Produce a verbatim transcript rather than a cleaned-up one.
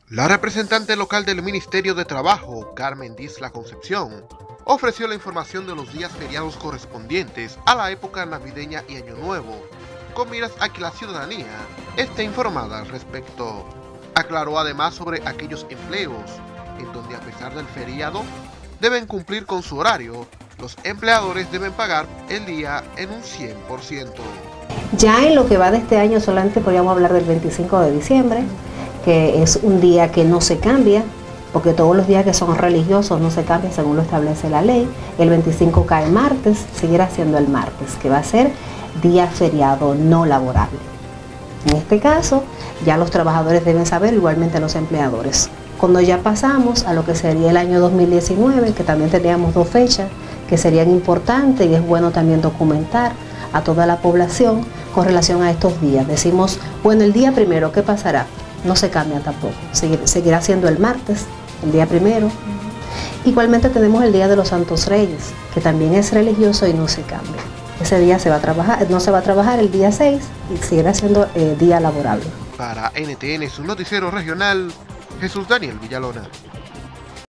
La representante local del Ministerio de Trabajo, Carmen Disla Concepción, ofreció la información de los días feriados correspondientes a la época navideña y Año Nuevo, con miras a que la ciudadanía esté informada al respecto. Aclaró además sobre aquellos empleos en donde, a pesar del feriado, deben cumplir con su horario. Los empleadores deben pagar el día en un cien por ciento. Ya en lo que va de este año solamente podríamos hablar del veinticinco de diciembre, que es un día que no se cambia, porque todos los días que son religiosos no se cambian según lo establece la ley. El veinticinco cae martes, seguirá siendo el martes, que va a ser día feriado no laborable. En este caso, ya los trabajadores deben saber, igualmente los empleadores. Cuando ya pasamos a lo que sería el año dos mil diecinueve, que también teníamos dos fechas que serían importantes y es bueno también documentar a toda la población con relación a estos días. Decimos, bueno, el día primero, ¿qué pasará? No se cambia tampoco, Seguir, seguirá siendo el martes, el día primero. Uh-huh. Igualmente tenemos el Día de los Santos Reyes, que también es religioso y no se cambia. Ese día se va a trabajar, no se va a trabajar el día seis y seguirá siendo eh, día laborable. Para N T N, su noticiero regional, Jesús Daniel Villalona.